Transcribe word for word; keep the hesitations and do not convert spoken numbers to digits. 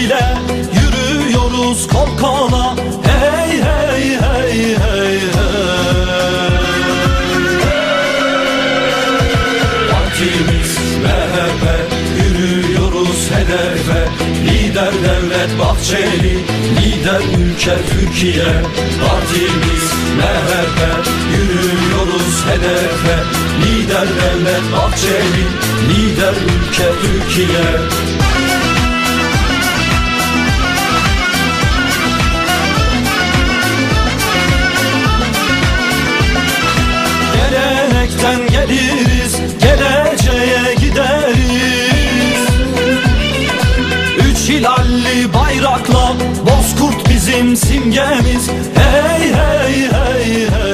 ile yürüyoruz kol kola. Hey hey hey hey hey. Partimiz M H P, yürüyoruz hedefe. Lider Devlet Bahçeli, lider ülke Türkiye. Partimiz M H P, yürüyoruz hedefe. Lider Devlet Bahçeli, lider ülke Türkiye. Gelenekten geliriz, geleceğe gideriz. Üç hilalli bayrakla Bozkurt bizim simgemiz. Hey hey hey hey.